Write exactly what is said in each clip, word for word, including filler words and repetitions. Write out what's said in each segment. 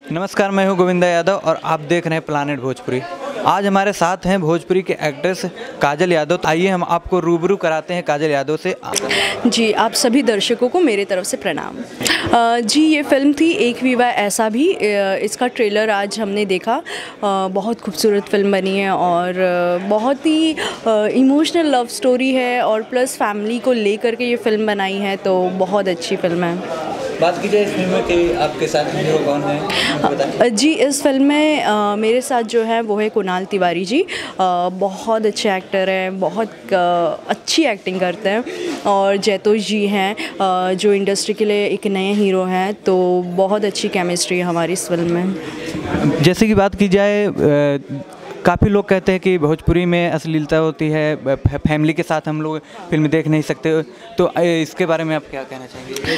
नमस्कार, मैं हूं गोविंदा यादव और आप देख रहे हैं प्लानेट भोजपुरी। आज हमारे साथ हैं भोजपुरी के एक्ट्रेस काजल यादव। आइए हम आपको रूबरू कराते हैं काजल यादव से। जी, आप सभी दर्शकों को मेरे तरफ से प्रणाम। जी, ये फिल्म थी एक विवाह ऐसा भी। इसका ट्रेलर आज हमने देखा। बहुत खूबसूरत फिल्म बनी है और बहुत ही इमोशनल लव स्टोरी है और प्लस फैमिली को लेकर के ये फिल्म बनाई है, तो बहुत अच्छी फिल्म है। बात की जाए इस फिल्म में कि आपके साथ हीरो कौन है? जी, इस फिल्म में आ, मेरे साथ जो है वो है कुणाल तिवारी जी। आ, बहुत अच्छे एक्टर हैं, बहुत आ, अच्छी एक्टिंग करते हैं। और जैतोष जी हैं जो इंडस्ट्री के लिए एक नए हीरो हैं, तो बहुत अच्छी केमिस्ट्री है हमारी इस फिल्म में। जैसे कि बात की जाए, काफ़ी लोग कहते हैं कि भोजपुरी में अश्लीलता होती है, फैमिली के साथ हम लोग फिल्म देख नहीं सकते, तो इसके बारे में आप क्या कहना चाहेंगे?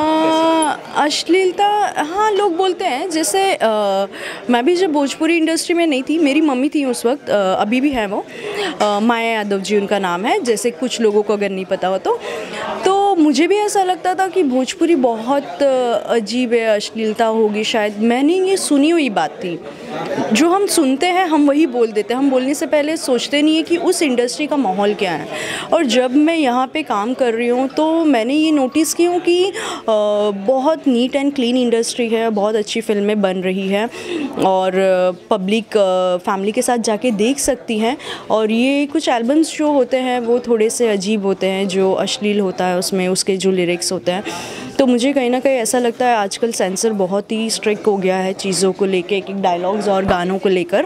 अश्लीलता, हाँ, लोग बोलते हैं। जैसे आ, मैं भी जब भोजपुरी इंडस्ट्री में नहीं थी, मेरी मम्मी थी उस वक्त, आ, अभी भी है वो, आ, माया यादव जी उनका नाम है, जैसे कुछ लोगों को अगर नहीं पता हो तो तो मुझे भी ऐसा लगता था कि भोजपुरी बहुत अजीब है, अश्लीलता होगी शायद। मैंने ये सुनी हुई बात थी, जो हम सुनते हैं हम वही बोल देते हैं। हम बोलने से पहले सोचते नहीं है कि उस इंडस्ट्री का माहौल क्या है। और जब मैं यहाँ पे काम कर रही हूँ तो मैंने ये नोटिस की हूँ कि बहुत नीट एंड क्लीन इंडस्ट्री है, बहुत अच्छी फिल्में बन रही है और पब्लिक फैमिली के साथ जाके देख सकती हैं। और ये कुछ एल्बम्स जो होते हैं वो थोड़े से अजीब होते हैं, जो अश्लील होता है उसमें, उसके जो लिरिक्स होते हैं। तो मुझे कहीं ना कहीं ऐसा लगता है आजकल सेंसर बहुत ही स्ट्रिक्ट हो गया है चीज़ों को लेके, एक एक डायलॉग्स और गानों को लेकर।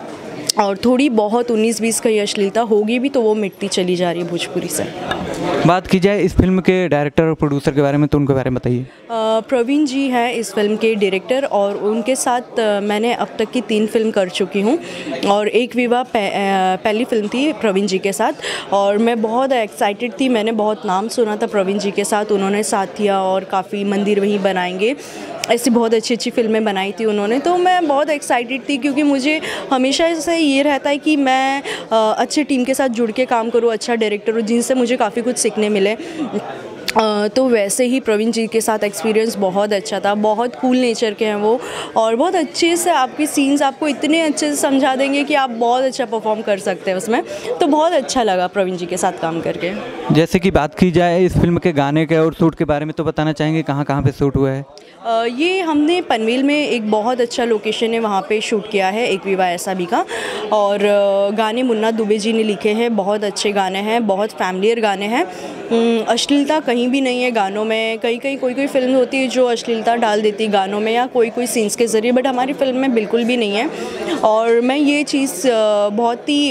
और थोड़ी बहुत उन्नीस बीस का ये अश्लीलता होगी भी तो वो मिटती चली जा रही है भोजपुरी से। बात की जाए इस फिल्म के डायरेक्टर और प्रोड्यूसर के बारे में, तो उनके बारे में बताइए। प्रवीण जी हैं इस फिल्म के डायरेक्टर और उनके साथ मैंने अब तक की तीन फिल्म कर चुकी हूँ और एक विवाह पहली फिल्म थी प्रवीण जी के साथ। और मैं बहुत एक्साइटेड थी, मैंने बहुत नाम सुना था प्रवीण जी के साथ, उन्होंने साथ दिया और काफ़ी मंदिर वहीं बनाएंगे, ऐसी बहुत अच्छी अच्छी फिल्में बनाई थी उन्होंने। तो मैं बहुत एक्साइटेड थी क्योंकि मुझे हमेशा से ये रहता है कि मैं अच्छे टीम के साथ जुड़ के काम करूँ, अच्छा डायरेक्टर हो जिनसे मुझे काफ़ी कुछ सीखने मिले। Uh, तो वैसे ही प्रवीण जी के साथ एक्सपीरियंस बहुत अच्छा था। बहुत कूल नेचर के हैं वो और बहुत अच्छे से आपके सीन्स आपको इतने अच्छे से समझा देंगे कि आप बहुत अच्छा परफॉर्म कर सकते हैं उसमें। तो बहुत अच्छा लगा प्रवीण जी के साथ काम करके। जैसे कि बात की जाए इस फिल्म के गाने के और शूट के बारे में, तो बताना चाहेंगे कहाँ कहाँ पे शूट हुआ है? uh, ये हमने पनवेल में एक बहुत अच्छा लोकेशन है, वहाँ पे शूट किया है एक विवाह ऐसा भी का। और uh, गाने मुन्ना दुबे जी ने लिखे हैं, बहुत अच्छे गाने हैं, बहुत फैमिलियर गाने हैं। अश्लीलता कहीं भी नहीं है गानों में। कई कई कोई कोई फिल्म होती है जो अश्लीलता डाल देती है गानों में या कोई कोई सीन्स के ज़रिए, बट हमारी फिल्म में बिल्कुल भी नहीं है। और मैं ये चीज़ बहुत ही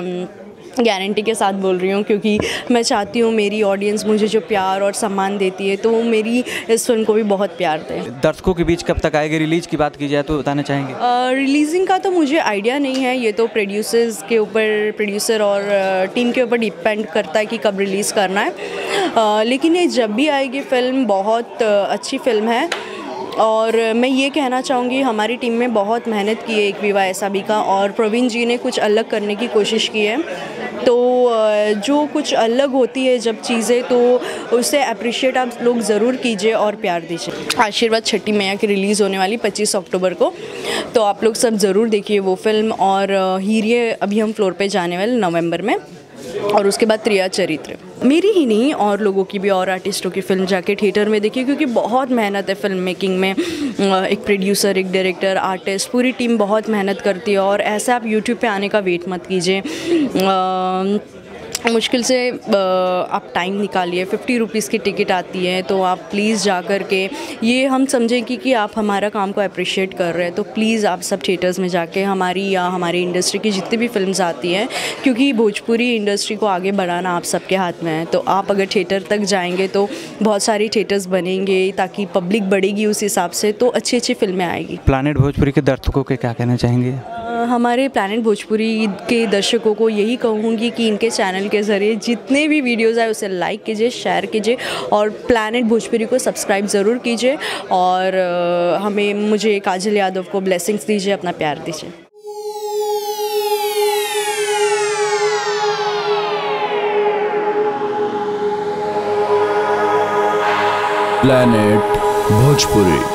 गारंटी के साथ बोल रही हूँ क्योंकि मैं चाहती हूँ मेरी ऑडियंस मुझे जो प्यार और सम्मान देती है तो वो मेरी इस फिल्म को भी बहुत प्यार दे। दर्शकों के बीच कब तक आएगी? रिलीज की बात की जाए तो बताना चाहेंगे? रिलीजिंग का तो मुझे आइडिया नहीं है, ये तो प्रोड्यूसर्स के ऊपर, प्रोड्यूसर और टीम के ऊपर डिपेंड करता है कि कब रिलीज़ करना है। uh, लेकिन ये जब भी आएगी फिल्म बहुत अच्छी फिल्म है। और मैं ये कहना चाहूँगी हमारी टीम में बहुत मेहनत की है एक विवाह ऐसा भी का, और प्रवीण जी ने कुछ अलग करने की कोशिश की है। तो जो कुछ अलग होती है जब चीज़ें, तो उसे अप्रिशिएट आप लोग ज़रूर कीजिए और प्यार दीजिए। आशीर्वाद छठी मैया की रिलीज़ होने वाली पच्चीस अक्टूबर को, तो आप लोग सब ज़रूर देखिए वो फिल्म। और हीरे अभी हम फ्लोर पे जाने वाले नवंबर में, और उसके बाद त्रिया चरित्र। मेरी ही नहीं और लोगों की भी, और आर्टिस्टों की फिल्म जाके थिएटर में देखिए क्योंकि बहुत मेहनत है फिल्म मेकिंग में। एक प्रोड्यूसर, एक डायरेक्टर, आर्टिस्ट, पूरी टीम बहुत मेहनत करती है। और ऐसे आप यूट्यूब पे आने का वेट मत कीजिए, मुश्किल से आप टाइम निकालिए। फिफ्टी रुपीज़ की टिकट आती है, तो आप प्लीज़ जा कर के ये हम समझें कि, कि आप हमारा काम को अप्रिशिएट कर रहे हैं। तो प्लीज़ आप सब थिएटर्स में जाके हमारी या हमारी इंडस्ट्री की जितनी भी फिल्म्स आती हैं, क्योंकि भोजपुरी इंडस्ट्री को आगे बढ़ाना आप सबके हाथ में है। तो आप अगर थिएटर तक जाएंगे तो बहुत सारी थिएटर्स बनेंगे ताकि पब्लिक बढ़ेगी, उस हिसाब से तो अच्छी अच्छी फिल्में आएगी। प्लानेट भोजपुरी के दर्शकों के क्या कहना चाहेंगे? हमारे प्लानेट भोजपुरी के दर्शकों को यही कहूँगी कि इनके चैनल के ज़रिए जितने भी वीडियोज़ आए उसे लाइक कीजिए, शेयर कीजिए और प्लानेट भोजपुरी को सब्सक्राइब ज़रूर कीजिए। और हमें मुझे काजल यादव को ब्लेसिंग्स दीजिए, अपना प्यार दीजिए। प्लानेट भोजपुरी।